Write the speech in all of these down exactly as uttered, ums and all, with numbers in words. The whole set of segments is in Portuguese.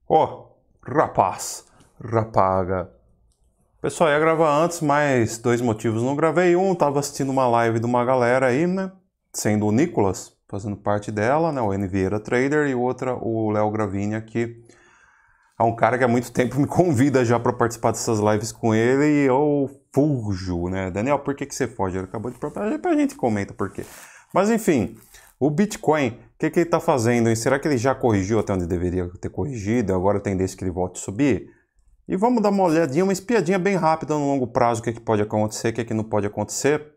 Ó, oh, rapaz, rapaga. Pessoal, ia gravar antes, mas dois motivos não gravei. Um, tava assistindo uma live de uma galera aí, né? Sendo o Nicolas, fazendo parte dela, né? O N Vieira Trader, e outra, o Léo Gravini, que é um cara que há muito tempo me convida já para participar dessas lives com ele e eu fujo, né? Daniel, por que, que você foge? Ele acabou de propor, a gente comenta por quê. Mas enfim, o Bitcoin, o que, que ele está fazendo? Hein? Será que ele já corrigiu até onde deveria ter corrigido? Agora tem desse que ele volte a subir? E vamos dar uma olhadinha, uma espiadinha bem rápida no longo prazo, o que, que pode acontecer, o que, que não pode acontecer.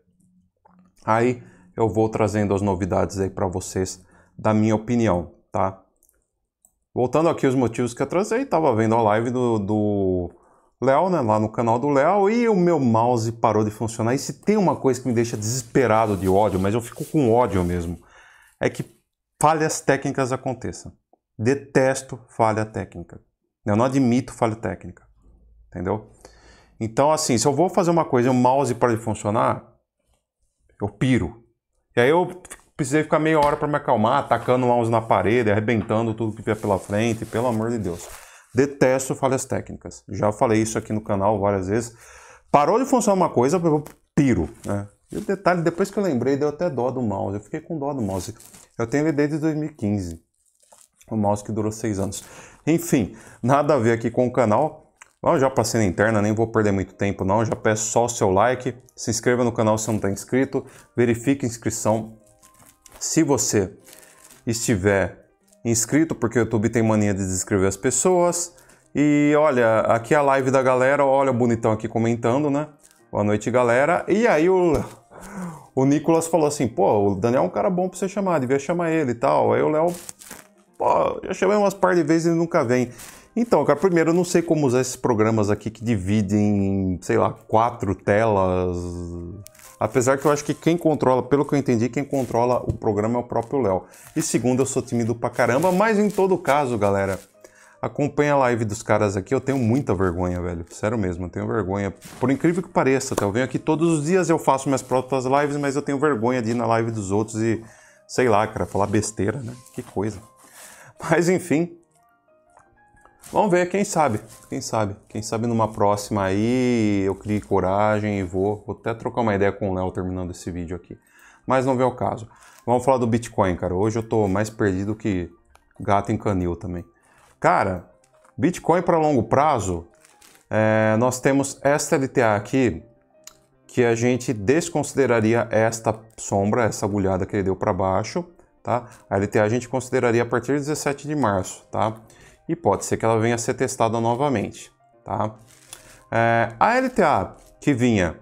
Aí eu vou trazendo as novidades aí para vocês, da minha opinião, tá? Voltando aqui os motivos que eu trazei, tava vendo a live do, do Léo, né, lá no canal do Léo, e o meu mouse parou de funcionar. E se tem uma coisa que me deixa desesperado de ódio, mas eu fico com ódio mesmo, é que falhas técnicas aconteçam. Detesto falha técnica. Eu não admito falha técnica, entendeu? Então, assim, se eu vou fazer uma coisa e o mouse para de funcionar, eu piro. E aí eu precisei ficar meia hora para me acalmar, atacando o mouse na parede, arrebentando tudo que vier pela frente, pelo amor de Deus. Detesto falhas técnicas. Já falei isso aqui no canal várias vezes. Parou de funcionar uma coisa, eu piro, né? E o detalhe, depois que eu lembrei, deu até dó do mouse. Eu fiquei com dó do mouse. Eu tenho ele desde dois mil e quinze. O mouse que durou seis anos. Enfim, nada a ver aqui com o canal. Eu já passei na interna, nem vou perder muito tempo não. Já peço só o seu like. Se inscreva no canal se não está inscrito. Verifique a inscrição se você estiver inscrito, porque o YouTube tem mania de desinscrever as pessoas. E olha, aqui é a live da galera. Olha o bonitão aqui comentando, né? Boa noite, galera. E aí o... O Nicolas falou assim, pô, o Daniel é um cara bom pra você chamar, devia chamar ele e tal. Aí o Léo, pô, já chamei umas par de vezes e ele nunca vem. Então, cara, primeiro eu não sei como usar esses programas aqui que dividem, sei lá, quatro telas. Apesar que eu acho que quem controla, pelo que eu entendi, quem controla o programa é o próprio Léo. E segundo, eu sou tímido pra caramba, mas em todo caso, galera, acompanha a live dos caras aqui, eu tenho muita vergonha, velho. Sério mesmo, eu tenho vergonha. Por incrível que pareça, tá? Eu venho aqui todos os dias, eu faço minhas próprias lives, mas eu tenho vergonha de ir na live dos outros e, sei lá, cara, falar besteira, né? Que coisa. Mas enfim, vamos ver, quem sabe, quem sabe. Quem sabe numa próxima aí eu crie coragem e vou, vou até trocar uma ideia com o Léo terminando esse vídeo aqui. Mas não vem ao caso. Vamos falar do Bitcoin, cara. Hoje eu tô mais perdido que gato em canil também. Cara, Bitcoin para longo prazo, é, nós temos esta L T A aqui, que a gente desconsideraria esta sombra, essa agulhada que ele deu para baixo, tá? A L T A a gente consideraria a partir de dezessete de março, tá? E pode ser que ela venha a ser testada novamente, tá? É, a L T A que vinha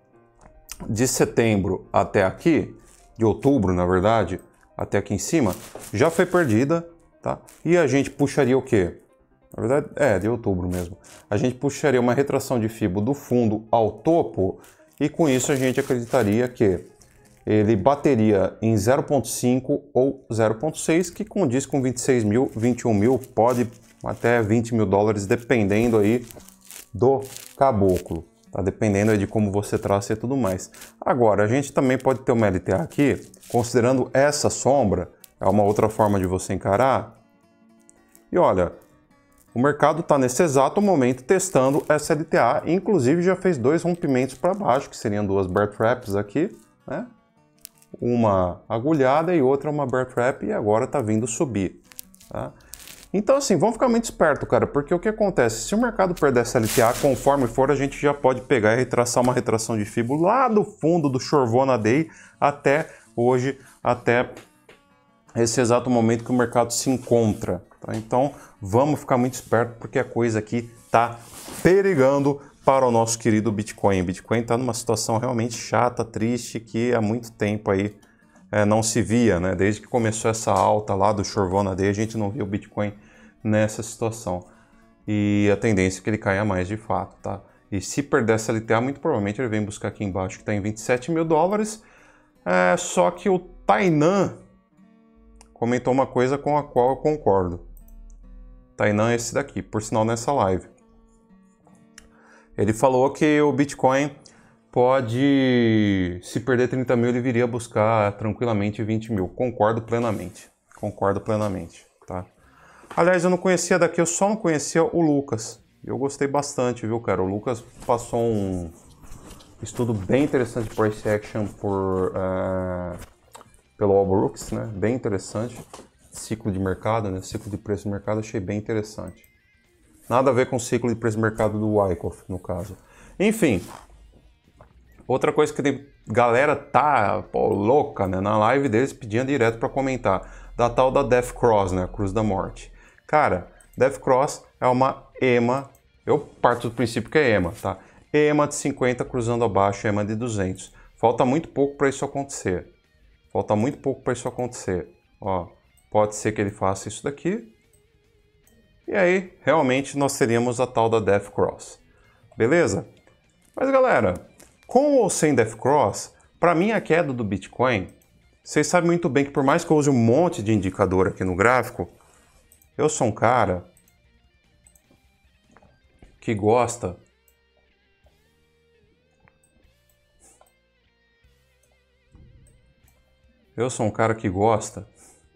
de setembro até aqui, de outubro, na verdade, até aqui em cima, já foi perdida, tá? E a gente puxaria o quê? Na verdade, é, de outubro mesmo. A gente puxaria uma retração de Fibo do fundo ao topo e com isso a gente acreditaria que ele bateria em zero ponto cinco ou zero ponto seis, que condiz com vinte e seis mil, vinte e um mil, pode até vinte mil dólares, dependendo aí do caboclo, tá? Dependendo aí de como você traça e tudo mais. Agora, a gente também pode ter uma L T A aqui, considerando essa sombra, é uma outra forma de você encarar. E olha, o mercado está nesse exato momento testando essa L T A, inclusive já fez dois rompimentos para baixo, que seriam duas bear traps aqui, né? Uma agulhada e outra uma bear trap, e agora está vindo subir, tá? Então assim, vamos ficar muito esperto, cara, porque o que acontece? Se o mercado perder essa L T A, conforme for, a gente já pode pegar e retraçar uma retração de Fibo lá do fundo do Chorvona Day até hoje, até esse exato momento que o mercado se encontra, tá? Então vamos ficar muito esperto, porque a coisa aqui tá perigando para o nosso querido Bitcoin. O Bitcoin está numa situação realmente chata, triste, que há muito tempo aí é, não se via, né? Desde que começou essa alta lá do Chorvona Day, a gente não via o Bitcoin nessa situação. E a tendência é que ele caia mais de fato, tá? E se perder essa L T A, muito provavelmente ele vem buscar aqui embaixo, que está em vinte e sete mil dólares. É, só que o Tainan comentou uma coisa com a qual eu concordo. Tainan é esse daqui, por sinal nessa live. Ele falou que o Bitcoin pode, se perder trinta mil, ele viria buscar tranquilamente vinte mil. Concordo plenamente. Concordo plenamente, tá? Aliás, eu não conhecia daqui, eu só não conhecia o Lucas. Eu gostei bastante, viu, cara? O Lucas passou um estudo bem interessante de price action por, uh, pelo All Brooks, né? Bem interessante. Ciclo de mercado, né? Ciclo de preço de mercado, achei bem interessante. Nada a ver com o ciclo de preço de mercado do Wyckoff, no caso. Enfim, outra coisa que tem galera tá pô, louca, né? Na live deles pedindo direto para comentar. Da tal da Death Cross, né? A Cruz da Morte. Cara, Death Cross é uma E M A. Eu parto do princípio que é E M A, tá? E M A de cinquenta cruzando abaixo, E M A de duzentos. Falta muito pouco para isso acontecer. Falta muito pouco para isso acontecer. Ó, pode ser que ele faça isso daqui. E aí, realmente, nós teríamos a tal da Death Cross. Beleza? Mas, galera, com ou sem Death Cross, para mim a queda do Bitcoin, vocês sabem muito bem que por mais que eu use um monte de indicador aqui no gráfico, eu sou um cara que gosta eu sou um cara que gosta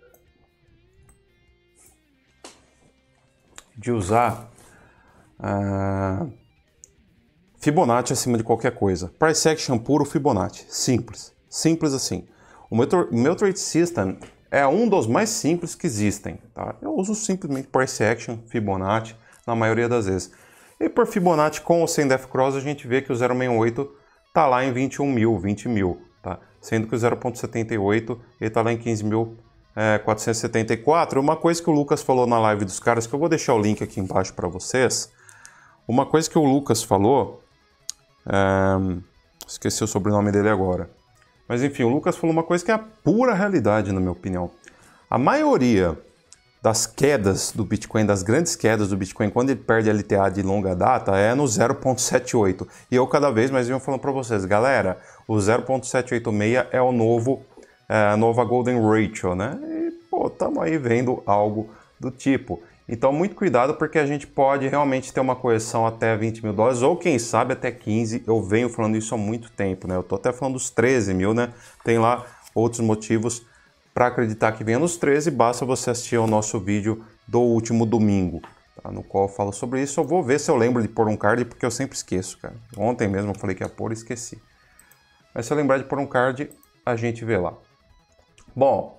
de usar uh, Fibonacci acima de qualquer coisa. Price action puro Fibonacci. Simples. Simples assim. O meu, o meu Trade System é um dos mais simples que existem. Tá? Eu uso simplesmente Price action, Fibonacci, na maioria das vezes. E por Fibonacci com ou sem Death Cross, a gente vê que o zero vírgula sessenta e oito está lá em vinte e um mil, vinte mil. Tá? Sendo que o zero vírgula setenta e oito está lá em quinze mil quatrocentos e setenta e quatro. Uma coisa que o Lucas falou na live dos caras, que eu vou deixar o link aqui embaixo para vocês. Uma coisa que o Lucas falou... É, esqueci o sobrenome dele agora. Mas enfim, o Lucas falou uma coisa que é a pura realidade, na minha opinião. A maioria das quedas do Bitcoin, das grandes quedas do Bitcoin, quando ele perde L T A de longa data, é no zero vírgula setenta e oito. E eu cada vez mais venho falando para vocês, galera, o zero vírgula setecentos e oitenta e seis é o novo, é, a nova Golden Ratio, né? E, pô, estamos aí vendo algo do tipo. Então, muito cuidado, porque a gente pode realmente ter uma correção até vinte mil dólares, ou quem sabe até quinze. Eu venho falando isso há muito tempo, né? Eu tô até falando dos treze mil, né? Tem lá outros motivos para acreditar que venha nos treze, basta você assistir ao nosso vídeo do último domingo, tá? No qual eu falo sobre isso. Eu vou ver se eu lembro de pôr um card, porque eu sempre esqueço, cara. Ontem mesmo eu falei que ia pôr e esqueci. Mas se eu lembrar de pôr um card, a gente vê lá. Bom...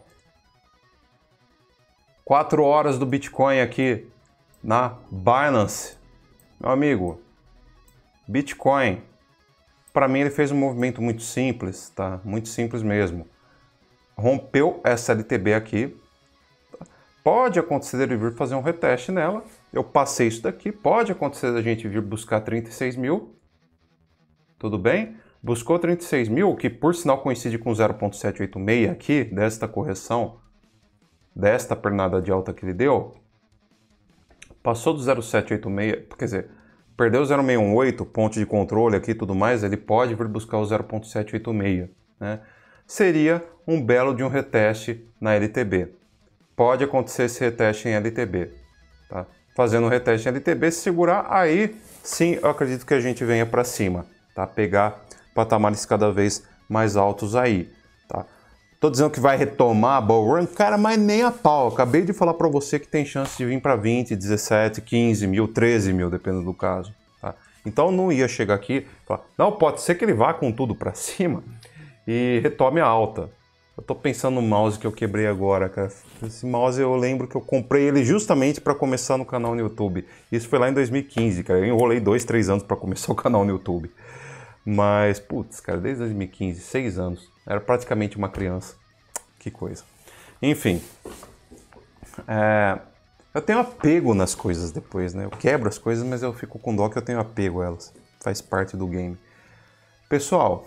quatro horas do Bitcoin aqui na Binance. Meu amigo, Bitcoin, para mim ele fez um movimento muito simples, tá? Muito simples mesmo. Rompeu essa L T B aqui. Pode acontecer ele vir fazer um reteste nela. Eu passei isso daqui. Pode acontecer a gente vir buscar trinta e seis mil. Tudo bem? Buscou trinta e seis mil, que por sinal coincide com zero vírgula setecentos e oitenta e seis aqui, desta correção. Desta pernada de alta que ele deu, passou do zero vírgula setecentos e oitenta e seis, quer dizer, perdeu o zero vírgula seiscentos e dezoito, ponto de controle aqui e tudo mais, ele pode vir buscar o zero vírgula setecentos e oitenta e seis, né? Seria um belo de um reteste na L T B. Pode acontecer esse reteste em L T B, tá? Fazendo um reteste em L T B, se segurar, aí sim eu acredito que a gente venha para cima, tá? Pegar patamares cada vez mais altos aí, tá? Tô dizendo que vai retomar a bull run, cara, mas nem a pau. Acabei de falar para você que tem chance de vir para vinte, dezessete, quinze mil, treze mil, dependendo do caso. Tá? Então não ia chegar aqui e falar, não, pode ser que ele vá com tudo para cima e retome a alta. Eu tô pensando no mouse que eu quebrei agora, cara. Esse mouse eu lembro que eu comprei ele justamente para começar no canal no YouTube. Isso foi lá em dois mil e quinze, cara. Eu enrolei dois, três anos para começar o canal no YouTube. Mas, putz, cara, desde dois mil e quinze, seis anos. Era praticamente uma criança. Que coisa. Enfim. É, eu tenho apego nas coisas depois, né? Eu quebro as coisas, mas eu fico com dó que eu tenho apego a elas. Faz parte do game. Pessoal,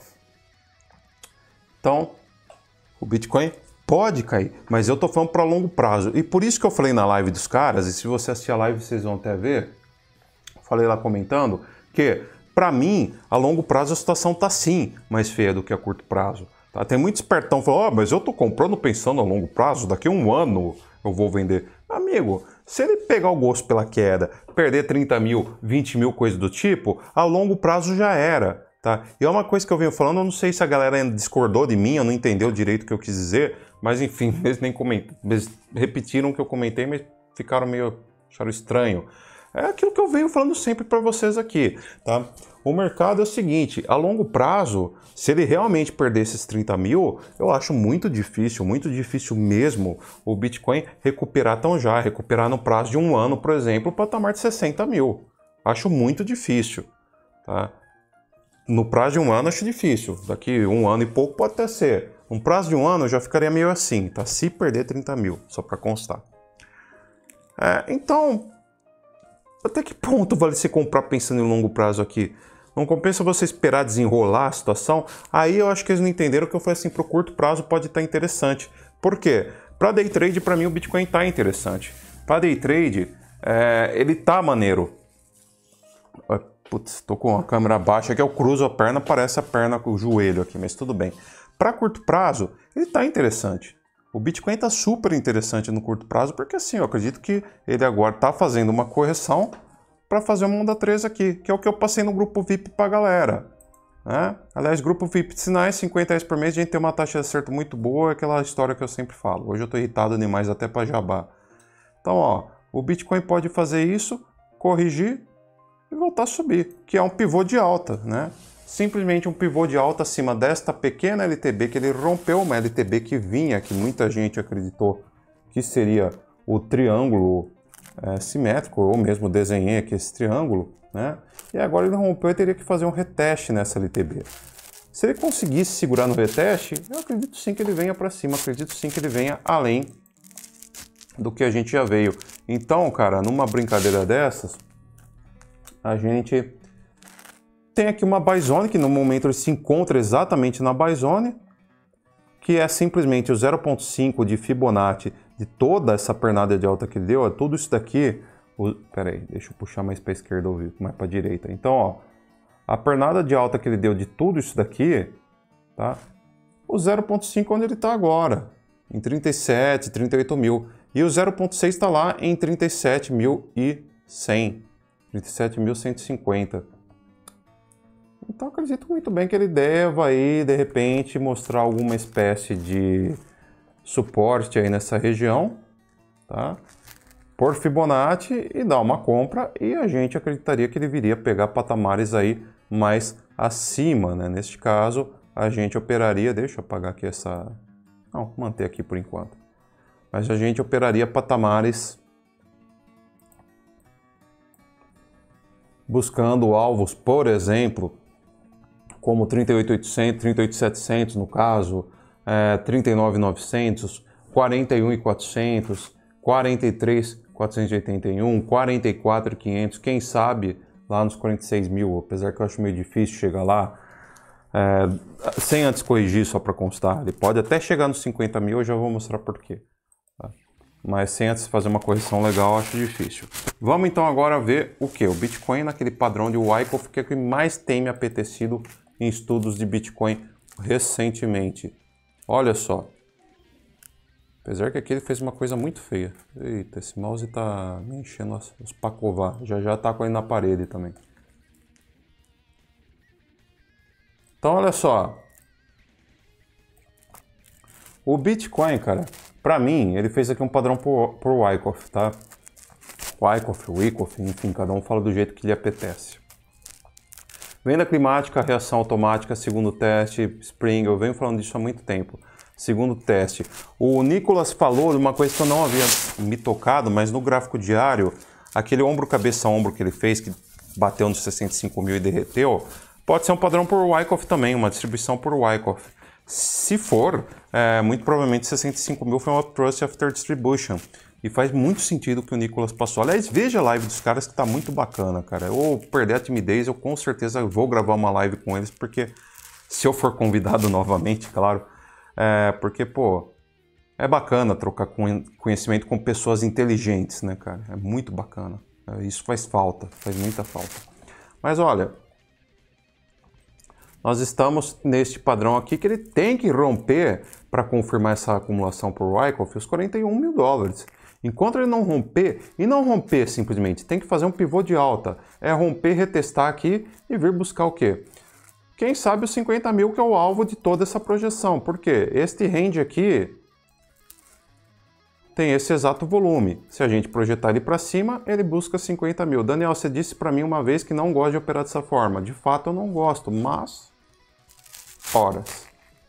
então, o Bitcoin pode cair, mas eu tô falando para longo prazo. E por isso que eu falei na live dos caras, e se você assistir a live vocês vão até ver, falei lá comentando, que para mim, a longo prazo a situação tá sim mais feia do que a curto prazo. Tá? Tem muito espertão falando, oh, mas eu tô comprando pensando a longo prazo, daqui a um ano eu vou vender. Amigo, se ele pegar o gosto pela queda, perder trinta mil, vinte mil, coisa do tipo, a longo prazo já era. Tá? E é uma coisa que eu venho falando, eu não sei se a galera ainda discordou de mim, eu não entendeu direito o que eu quis dizer, mas enfim, eles nem comentam, eles repetiram o que eu comentei, mas ficaram meio, acharam estranho. É aquilo que eu venho falando sempre para vocês aqui, tá? O mercado é o seguinte, a longo prazo, se ele realmente perder esses trinta mil, eu acho muito difícil, muito difícil mesmo o Bitcoin recuperar tão já, recuperar no prazo de um ano, por exemplo, o patamar de sessenta mil. Acho muito difícil, tá? No prazo de um ano acho difícil, daqui um ano e pouco pode até ser. Um prazo de um ano eu já ficaria meio assim, tá? Se perder trinta mil, só para constar. É, então, até que ponto vale se comprar pensando em longo prazo aqui? Não compensa você esperar desenrolar a situação? Aí eu acho que eles não entenderam que eu falei assim, para o curto prazo pode estar interessante. Por quê? Para day trade, para mim, o Bitcoin está interessante. Para day trade, é, ele tá maneiro. Putz, tô com a câmera baixa aqui, eu cruzo a perna, parece a perna com o joelho aqui, mas tudo bem. Para curto prazo, ele tá interessante. O Bitcoin tá super interessante no curto prazo, porque assim, eu acredito que ele agora tá fazendo uma correção para fazer uma onda três aqui, que é o que eu passei no grupo V I P para a galera. Né? Aliás, grupo V I P de sinais, cinquenta reais por mês, a gente tem uma taxa de acerto muito boa, é aquela história que eu sempre falo. Hoje eu tô irritado demais até para jabá. Então, ó, o Bitcoin pode fazer isso, corrigir e voltar a subir, que é um pivô de alta, né? Simplesmente um pivô de alta acima desta pequena L T B, que ele rompeu uma L T B que vinha, que muita gente acreditou que seria o triângulo é, simétrico, ou mesmo desenhei aqui esse triângulo, né? E agora ele rompeu e teria que fazer um reteste nessa L T B. Se ele conseguisse segurar no reteste, eu acredito sim que ele venha para cima, acredito sim que ele venha além do que a gente já veio. Então, cara, numa brincadeira dessas, a gente tem aqui uma buy zone, que no momento ele se encontra exatamente na buy zone, que é simplesmente o zero ponto cinco de Fibonacci de toda essa pernada de alta que ele deu, é tudo isso daqui. O, pera aí, deixa eu puxar mais para a esquerda ou mais para a direita. Então, ó, a pernada de alta que ele deu de tudo isso daqui, tá? O zero ponto cinco onde ele está agora, em trinta e sete, trinta e oito mil. E o zero ponto seis está lá em trinta e sete mil e cem. trinta e sete mil cento e cinquenta. Então acredito muito bem que ele deva aí, de repente, mostrar alguma espécie de suporte aí nessa região, tá? Por Fibonacci e dar uma compra, e a gente acreditaria que ele viria pegar patamares aí mais acima, né? Neste caso, a gente operaria, deixa eu apagar aqui essa... Não, manter aqui por enquanto. Mas a gente operaria patamares buscando alvos, por exemplo, como trinta e oito mil e oitocentos, trinta e oito mil e setecentos no caso, é, trinta e nove mil e novecentos, quarenta e um mil e quatrocentos, quarenta e três mil quatrocentos e oitenta e um, quarenta e quatro mil e quinhentos, quem sabe lá nos quarenta e seis mil, apesar que eu acho meio difícil chegar lá, é, sem antes corrigir só para constar. Ele pode até chegar nos cinquenta mil, eu já vou mostrar por quê. Tá? Mas sem antes fazer uma correção legal, acho difícil. Vamos então agora ver o que? O Bitcoin naquele padrão de Wyckoff, que é o que mais tem me apetecido em estudos de Bitcoin recentemente. Olha só. Apesar que aqui ele fez uma coisa muito feia. Eita, esse mouse tá me enchendo os, os pacovar. Já já tá com ele na parede também. Então olha só. O Bitcoin, cara, pra mim, ele fez aqui um padrão por, por Wyckoff, tá? Wyckoff, Wyckoff, enfim, cada um fala do jeito que lhe apetece. Venda climática, reação automática, segundo teste, Spring, eu venho falando disso há muito tempo. Segundo teste. O Nicolas falou de uma coisa que eu não havia me tocado, mas no gráfico diário, aquele ombro, cabeça, ombro que ele fez, que bateu nos sessenta e cinco mil e derreteu, pode ser um padrão por Wyckoff também, uma distribuição por Wyckoff. Se for, é, muito provavelmente sessenta e cinco mil foi uma Trust After Distribution. E faz muito sentido o que o Nicolas passou. Aliás, veja a live dos caras que tá muito bacana, cara. Eu perder a timidez, eu com certeza vou gravar uma live com eles, porque se eu for convidado novamente, claro, é, porque, pô, é bacana trocar conhecimento com pessoas inteligentes, né, cara? É muito bacana. Isso faz falta, faz muita falta. Mas olha, nós estamos neste padrão aqui que ele tem que romper para confirmar essa acumulação por Wyckoff os quarenta e um mil dólares. Enquanto ele não romper, e não romper simplesmente, tem que fazer um pivô de alta. É romper, retestar aqui e vir buscar o quê? Quem sabe os cinquenta mil, que é o alvo de toda essa projeção. Por quê? Este range aqui, tem esse exato volume. Se a gente projetar ele para cima, ele busca cinquenta mil. Daniel, você disse para mim uma vez que não gosta de operar dessa forma. De fato, eu não gosto, mas... horas.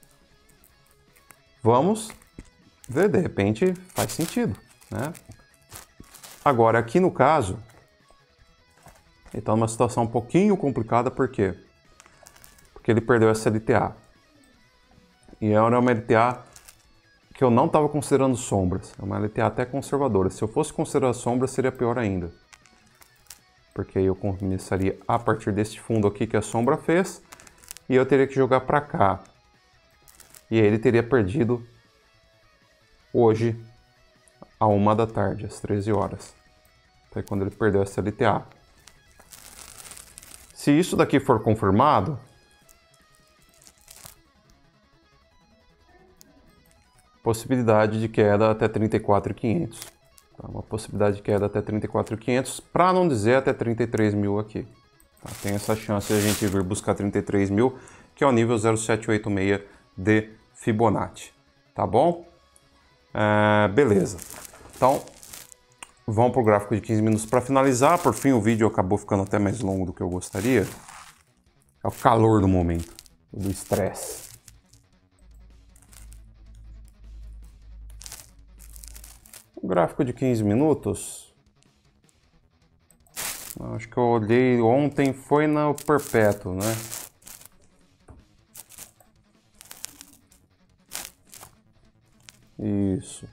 Vamos ver, de repente faz sentido, né? Agora, aqui no caso, ele está numa situação um pouquinho complicada, por quê? Porque ele perdeu essa L T A. E era uma L T A que eu não estava considerando sombras. É uma L T A até conservadora. Se eu fosse considerar sombras, seria pior ainda. Porque aí eu começaria a partir deste fundo aqui que a sombra fez, e eu teria que jogar para cá. E aí ele teria perdido hoje, a uma da tarde, às treze horas. Foi quando ele perdeu essa L T A. Se isso daqui for confirmado, possibilidade de queda até trinta e quatro mil e quinhentos. Tá? Uma possibilidade de queda até trinta e quatro mil e quinhentos, para não dizer até trinta e três mil aqui. Tá? Tem essa chance de a gente vir buscar trinta e três mil, que é o nível zero sete oito seis de Fibonacci. Tá bom? É, beleza. Então, vamos para o gráfico de quinze minutos para finalizar. Por fim, o vídeo acabou ficando até mais longo do que eu gostaria. É o calor do momento, do estresse. O gráfico de quinze minutos, acho que eu olhei ontem, foi no perpétuo, né? Isso.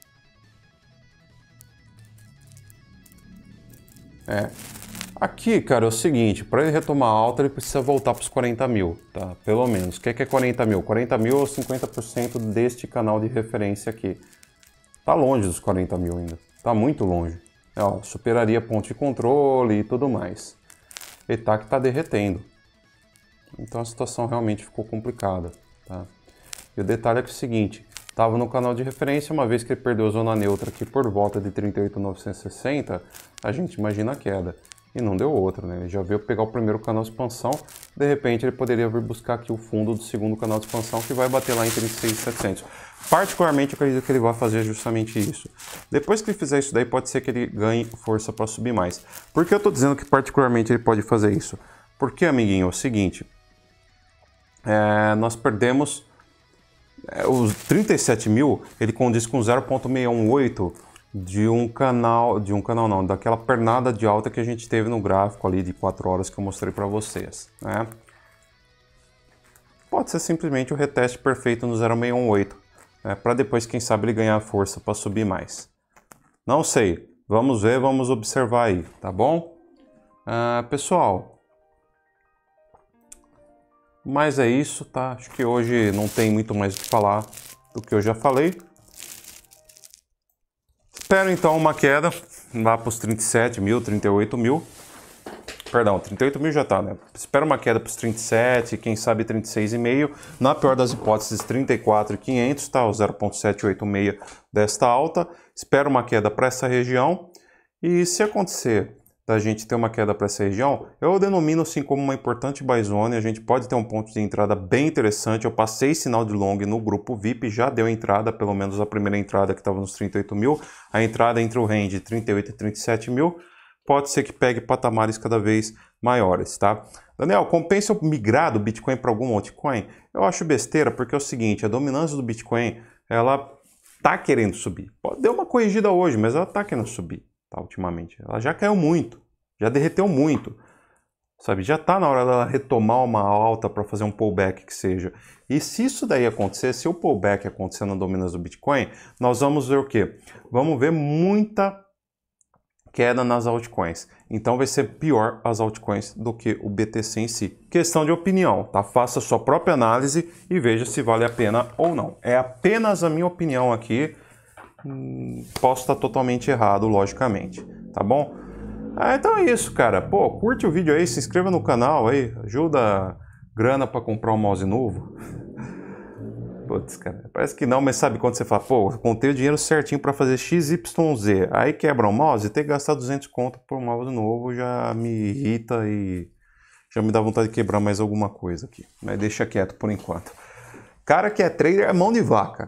É. Aqui, cara, é o seguinte, para ele retomar alta, ele precisa voltar para os quarenta mil, tá? Pelo menos. O que é, que é quarenta mil? quarenta mil ou cinquenta por cento deste canal de referência aqui. Tá longe dos quarenta mil ainda. Tá muito longe. É, ó, superaria ponto de controle e tudo mais. E tá que tá derretendo. Então a situação realmente ficou complicada, tá? E o detalhe é que é o seguinte, estava no canal de referência, uma vez que ele perdeu a zona neutra aqui por volta de trinta e oito mil novecentos e sessenta, a gente imagina a queda. E não deu outra, né? Ele já veio pegar o primeiro canal de expansão, de repente ele poderia vir buscar aqui o fundo do segundo canal de expansão, que vai bater lá em trinta e seis mil e setecentos. Particularmente, eu acredito que ele vai fazer justamente isso. Depois que ele fizer isso daí, pode ser que ele ganhe força para subir mais. Por que eu estou dizendo que particularmente ele pode fazer isso? Porque, amiguinho, é o seguinte, é, nós perdemos... É, os trinta e sete mil, ele condiz com zero ponto seiscentos e dezoito de um canal, de um canal não, daquela pernada de alta que a gente teve no gráfico ali de quatro horas que eu mostrei para vocês, né? Pode ser simplesmente o reteste perfeito no zero ponto seiscentos e dezoito, né? Para depois, quem sabe, ele ganhar força para subir mais. Não sei, vamos ver, vamos observar aí, tá bom? Ah, pessoal... Mas é isso, tá? Acho que hoje não tem muito mais o que falar do que eu já falei. Espero então uma queda lá para os trinta e sete mil, trinta e oito mil. Perdão, trinta e oito mil já tá, né? Espero uma queda para os trinta e sete, quem sabe trinta e seis vírgula cinco. Na pior das hipóteses, trinta e quatro mil e quinhentos, tá? O zero ponto setecentos e oitenta e seis desta alta. Espero uma queda para essa região. E se acontecer da gente ter uma queda para essa região, eu denomino assim como uma importante buy zone. A gente pode ter um ponto de entrada bem interessante. Eu passei sinal de long no grupo V I P, já deu entrada, pelo menos a primeira entrada que estava nos trinta e oito mil, a entrada entre o range de trinta e oito e trinta e sete mil, pode ser que pegue patamares cada vez maiores, tá? Daniel, compensa eu migrar do Bitcoin para algum altcoin? Eu acho besteira, porque é o seguinte, a dominância do Bitcoin, ela tá querendo subir. Deu uma corrigida hoje, mas ela tá querendo subir. Tá, ultimamente. Ela já caiu muito, já derreteu muito, sabe? Já tá na hora dela retomar uma alta para fazer um pullback que seja. E se isso daí acontecer, se o pullback acontecer na dominância do Bitcoin, nós vamos ver o quê? Vamos ver muita queda nas altcoins. Então vai ser pior as altcoins do que o B T C em si. Questão de opinião, tá? Faça a sua própria análise e veja se vale a pena ou não. É apenas a minha opinião aqui. Hum, posso estar totalmente errado, logicamente, tá bom? Ah, então é isso, cara. Pô, curte o vídeo aí, se inscreva no canal aí, ajuda a grana para comprar um mouse novo. Putz, cara, parece que não, mas sabe quando você fala, pô, contei o dinheiro certinho para fazer X Y Z, aí quebra um mouse, ter que gastar duzentos conto por um mouse novo já me irrita e já me dá vontade de quebrar mais alguma coisa aqui, mas deixa quieto por enquanto. Cara que é trader é mão de vaca.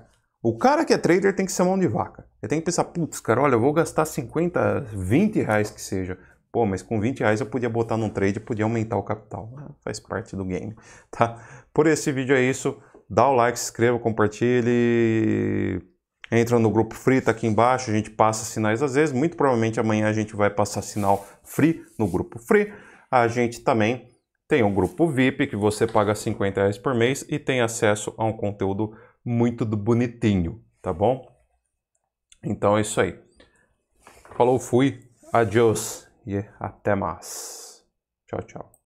O cara que é trader tem que ser mão de vaca. Ele tem que pensar, putz, cara, olha, eu vou gastar cinquenta, vinte reais que seja. Pô, mas com vinte reais eu podia botar num trade e podia aumentar o capital. Ah, faz parte do game, tá? Por esse vídeo é isso. Dá o like, se inscreva, compartilhe. Entra no grupo free, tá aqui embaixo. A gente passa sinais às vezes. Muito provavelmente amanhã a gente vai passar sinal free no grupo free. A gente também tem um grupo V I P que você paga cinquenta reais por mês e tem acesso a um conteúdo muito do bonitinho, tá bom? Então é isso aí. Falou, fui, adiós e até mais. Tchau, tchau.